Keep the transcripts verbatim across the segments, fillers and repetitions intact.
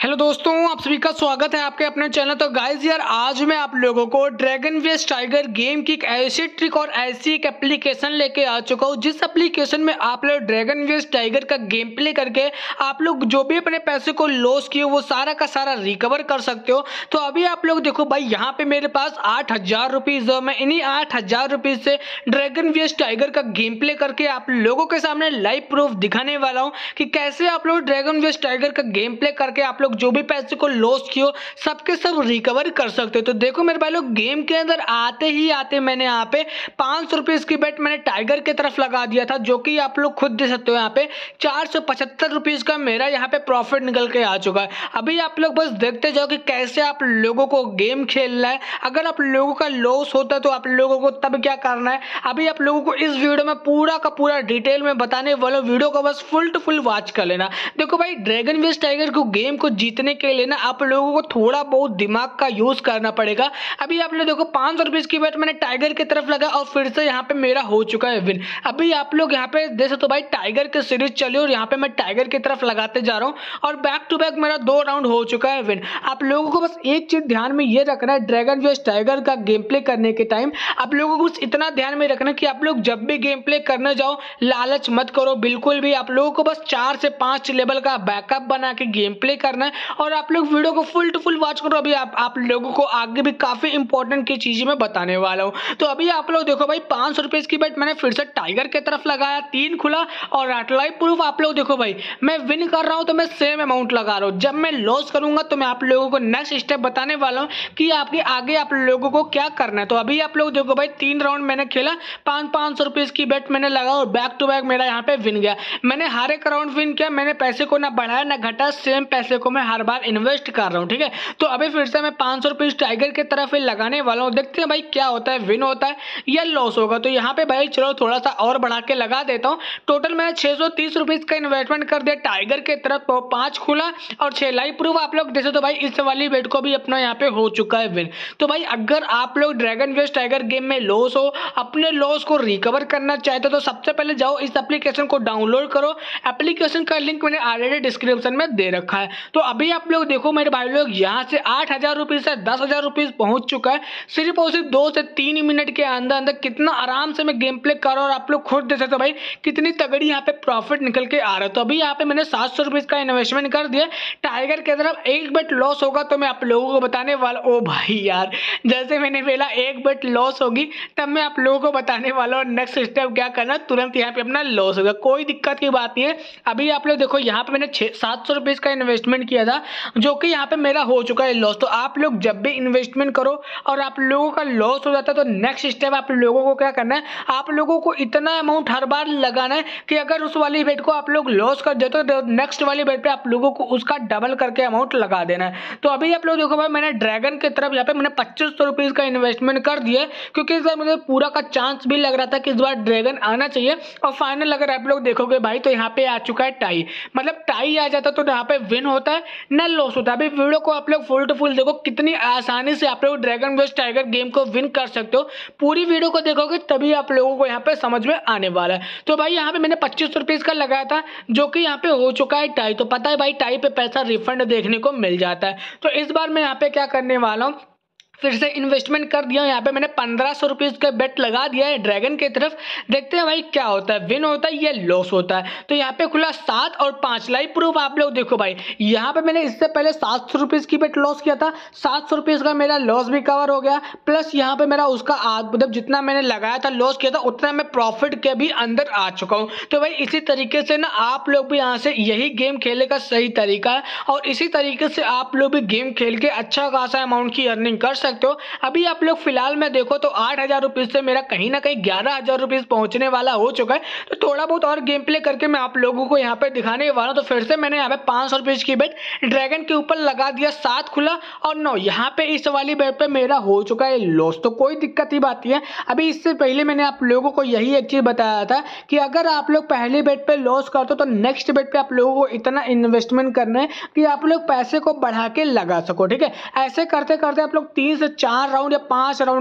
Hello दोस्तों, आप सभी का स्वागत है आपके अपने चैनल। तो गाइस यार, आज मैं आप लोगों को ड्रैगन वेस्ट टाइगर गेम की एक ऐसी ट्रिक और ऐसी एक एप्लीकेशन लेके आ चुका हूँ जिस एप्लीकेशन में आप लोग ड्रैगन वेस्ट टाइगर का गेम प्ले करके आप लोग जो भी अपने पैसे को लॉस किए वो सारा का सारा रिकवर कर सकते हो। तो अभी आप लोग देखो भाई, यहाँ पे मेरे पास आठ हजार रुपीज है। मैं इन्हीं आठ हजार रुपीज से ड्रैगन वेस्ट टाइगर का गेम प्ले करके आप लोगों के सामने लाइव प्रूफ दिखाने वाला हूँ कि कैसे आप लोग ड्रैगन वेस्ट टाइगर का गेम प्ले करके आप लोग जो भी पैसे को लॉस किए सबके सब रिकवर कर सकते हो। तो देखो मेरे भाई लोग, गेम के अंदर आते ही आते मैंने यहाँ पे पांच सौ रुपीज की बेट मैंने टाइगर की तरफ लगा दिया था, जो कि आप लोग खुद दे सकते हो। यहाँ पे चार सौ पचहत्तर रुपीज का मेरा यहाँ पे प्रॉफिट निकल के आ चुका है। अभी आप लोग बस देखते जाओ कि कैसे आप लोगों को गेम खेलना है। अगर आप लोगों का लॉस होता है तो आप लोगों को तब क्या करना है, अभी आप लोगों को इस वीडियो में पूरा का पूरा डिटेल में बताने वाला। वीडियो को बस फुल टू फुल वॉच कर लेना। देखो भाई, ड्रैगन वेस्ट टाइगर को गेम को जीतने के लिए ना आप लोगों को थोड़ा बहुत दिमाग का यूज करना पड़ेगा। अभी आप लोग देखो, पांच सौ रुपीज की बेट मैंने टाइगर की तरफ लगा और फिर से यहाँ पे मेरा हो चुका है विन। अभी आप लोग यहाँ पे देख सकते हो भाई, टाइगर की सीरीज चली और यहाँ पे मैं टाइगर की तरफ लगाते जा रहा हूँ और बैक टू बैक मेरा दो राउंड हो चुका है विन। आप लोगों को बस एक चीज ध्यान में ये रखना है, ड्रैगन वेस्ट टाइगर का गेम प्ले करने के टाइम आप लोगों को इतना ध्यान में रखना कि आप लोग जब भी गेम प्ले करने जाओ लालच मत करो बिल्कुल भी। आप लोगों को बस चार से पांच लेवल का बैकअप बना के गेम प्ले करना है और आप लोग वीडियो को फुल टू फुल वॉच करो। अभी आप आप लोगों को आगे भी काफी इंपॉर्टेंट की चीजें मैं बताने वाला हूं। तो अभी आप लोग देखो भाई, पांच सौ रुपए की बेट मैंने फिर से टाइगर की तरफ लगाया, तीन खुला और लाइव प्रूफ आप लोग देखो भाई, मैं विन कर रहा हूं तो मैं सेम अमाउंट लगा रहा हूं। जब मैं लॉस करूंगा तो मैं आप लोगों को नेक्स्ट स्टेप बताने वाला हूं कि आपके आगे आप लोगों को क्या करना है। तो अभी आप लोग देखो भाई, तीन राउंड मैंने खेला, पांच पांच सौ रुपए की बेट मैंने लगा और बैक टू बैक मेरा यहाँ पे विन गया। मैंने हर एक राउंड विन किया, मैंने पैसे को ना बढ़ाया ना घटा, सेम पैसे को मैं हर बार इन्वेस्ट कर रहा हूं। ठीक है, तो अभी फिर से मैं पांच सौ रुपीज टाइगर की तरफ ही लगाने वाला हूं। देखते हैं भाई क्या होता है, विन होता है या लॉस होगा। तो यहाँ पे भाई चलो थोड़ा सा और बढ़ा के लगा देता हूँ। टोटल मैंने छह सौ तीस रुपीज का इन्वेस्टमेंट कर दिया टाइगर की तरफ, तो पांच खुला और छह लाइव प्रूफ आप लोग देखे। तो भाई इस वाली बेट को भी अपना यहाँ पे हो चुका है विन। तो भाई अगर आप लोग ड्रैगन वेस्ट टाइगर गेम में लॉस हो, अपने लॉस को रिकवर करना चाहते हो तो सबसे पहले जाओ इस एप्लीकेशन को डाउनलोड करो। एप्लीकेशन का लिंक मैंने ऑलरेडी डिस्क्रिप्शन में दे रखा है। तो अभी आप लोग देखो मेरे भाई लोग, यहाँ से आठ हजार रुपीज से दस हजार रुपीज पहुंच चुका है सिर्फ और सिर्फ दो से तीन मिनट के अंदर अंदर। कितना आराम से मैं गेम प्ले कर रहा हूं और आप लोग खुद देख सकते हो भाई कितनी तगड़ी यहाँ पे प्रॉफिट निकल के आ रहा है। तो अभी यहाँ पे मैंने सात सौ रुपीज का इन्वेस्टमेंट कर दिया टाइगर की तरफ। एक बेट लॉस होगा तो मैं आप लोगों को बताने वाला। ओ भाई यार, जैसे मैंने बोला एक बेट लॉस होगी तब मैं आप लोगों को बताने वाला हूँ नेक्स्ट स्टेप क्या करना। तुरंत यहाँ पे अपना लॉस होगा, कोई दिक्कत की बात नहीं है। अभी आप लोग देखो, यहाँ पे मैंने छह सात सौ रुपीज का इन्वेस्टमेंट किया था जो कि यहाँ पे मेरा हो चुका है लॉस। तो आप लोग जब भी इन्वेस्टमेंट करो और आप लोगों का लॉस हो जाता है तो नेक्स्ट स्टेप आप लोगों को क्या करना है, आप लोगों को इतना अमाउंट हर बार लगाना है कि अगर उस वाली बेट को आप लोग लॉस कर देते हो तो नेक्स्ट वाली बेट पे आप लोगों को उसका डबल करके अमाउंट लगा देना है। तो अभी आप लोग देखो भाई, मैंने ड्रैगन की तरफ यहाँ पे मैंने पच्चीस सौ रुपीज का इन्वेस्टमेंट कर दिया क्योंकि इस बार मुझे पूरा का चांस भी लग रहा था कि इस बार ड्रैगन आना चाहिए। और फाइनल अगर आप लोग देखोगे भाई तो यहाँ पे आ चुका है टाई। मतलब टाई आ जाता तो यहाँ पे विन होता है ना लॉस होता है। अभी वीडियो को आप लोग फुल टू फुल देखो, कितनी आसानी से आप लोग ड्रैगन वेस्ट टाइगर गेम को विन कर सकते हो। पूरी वीडियो को देखोगे तभी आप लोगों को यहाँ पे समझ में आने वाला है। तो भाई यहाँ पे मैंने पच्चीस सौ रुपीज का लगाया था जो कि यहाँ पे हो चुका है टाई। तो पता है भाई, टाई पे पैसा रिफंड देखने को मिल जाता है। तो इस बार मैं यहाँ पे क्या करने वाला हूँ, फिर से इन्वेस्टमेंट कर दिया। यहाँ पे मैंने पंद्रह सौ रुपीज का बेट लगा दिया है ड्रैगन की तरफ। देखते हैं भाई क्या होता है, विन होता है या लॉस होता है। तो यहाँ पे खुला सात और पांच लाइव प्रूफ आप लोग देखो भाई, यहाँ पे मैंने इससे पहले सात सौ रुपीज की बेट लॉस किया था, सात सौ रुपीज का मेरा लॉस भी कवर हो गया, प्लस यहाँ पे मेरा उसका मतलब जितना मैंने लगाया था लॉस किया था उतना मैं प्रॉफिट के भी अंदर आ चुका हूँ। तो भाई इसी तरीके से ना आप लोग भी यहाँ से यही गेम खेलने का सही तरीका है और इसी तरीके से आप लोग भी गेम खेल के अच्छा खासा अमाउंट की अर्निंग कर सकते हो। अभी आप लोग फिलहाल में देखो तो आठ हजार रुपीज से मेरा कहीं ना कहीं ग्यारह हजार रुपीज पहुंचने वाला हो चुका है। तो थोड़ा बहुत और गेम प्ले करके मैं आप लोगों को यहाँ पे दिखाने वाला हूं। तो फिर से मैंने यहाँ पे पांच सौ रुपीज की बेट ड्रैगन के ऊपर लगा दिया, सात खुला और नौ। यहाँ पे इस वाली बेट पे मेरा हो चुका है लॉस। तो कोई दिक्कत ही बात नहीं है। अभी इससे पहले मैंने आप लोगों को यही एक चीज बताया था कि अगर आप लोग पहले बेट पे लॉस करते हो तो नेक्स्ट बेट पे आप लोगों को इतना इन्वेस्टमेंट करना है कि आप लोग पैसे को बढ़ा के लगा सको। ठीक है, ऐसे करते करते आप लोग तीन से चार राउंड या पांच राउंड के आप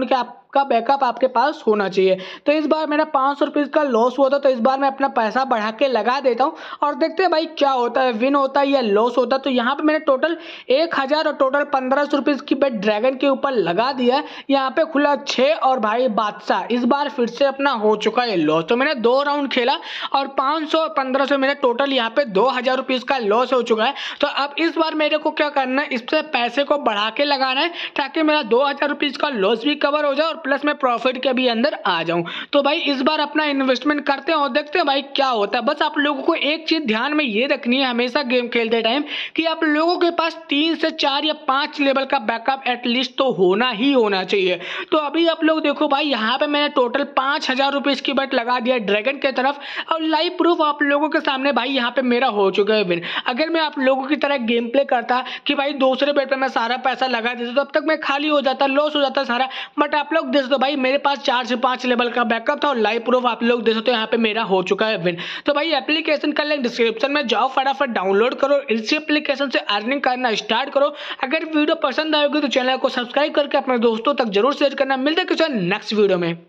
का बैकअप आपके पास होना चाहिए। तो इस बार मेरा पाँच सौ रुपीज़ का लॉस हुआ था, तो इस बार मैं अपना पैसा बढ़ा के लगा देता हूँ और देखते हैं भाई क्या होता है, विन होता है या लॉस होता है। तो यहाँ पे मैंने टोटल एक हज़ार और टोटल पंद्रह सौ रुपीज़ की बेट ड्रैगन के ऊपर लगा दिया है। यहाँ पे खुला छः और भाई बादशाह, इस बार फिर से अपना हो चुका है लॉस। तो मैंने दो राउंड खेला और पाँच सौ पंद्रह सौ मेरे टोटल यहाँ पे दो हज़ार रुपीज़ का लॉस हो चुका है। तो अब इस बार मेरे को क्या करना है, इससे पैसे को बढ़ा के लगाना है ताकि मेरा दो हज़ार रुपीज़ का लॉस भी कवर हो जाए और प्लस मैं प्रॉफिट के भी अंदर आ जाऊं। तो भाई इस बार अपना इन्वेस्टमेंट करते हैं और देखते हैं भाई क्या होता है। बस आप लोगों को एक चीज ध्यान में ये रखनी है हमेशा गेम खेलते टाइम कि आप लोगों के पास तीन से चार या पांच लेवल का बैकअप एटलीस्ट तो होना ही होना चाहिए। तो अभी आप लोग देखो भाई, यहाँ पे मैंने टोटल पांच हजार रुपीज की बेट लगा दिया ड्रैगन की तरफ और लाइव प्रूफ आप लोगों के सामने भाई यहाँ पे मेरा हो चुका है विन। अगर मैं आप लोगों की तरह गेम प्ले करता कि भाई दूसरे बेट पे मैं सारा पैसा लगा देता तो अब तक मैं खाली हो जाता, लॉस हो जाता सारा। बट आप लोग देख सकते हो भाई मेरे पास चार से पांच लेवल का बैकअप था और लाइव प्रूफ आप लोग देख सकते हो यहाँ पे मेरा हो चुका है विन। तो भाई एप्लीकेशन का लिंक डिस्क्रिप्शन में जाओ, फटाफट डाउनलोड करो, इसी एप्लीकेशन से अर्निंग करना स्टार्ट करो। अगर वीडियो पसंद आएगी तो चैनल को सब्सक्राइब करके अपने दोस्तों तक जरूर शेयर करना। मिलते हैं किसी नेक्स्ट वीडियो में।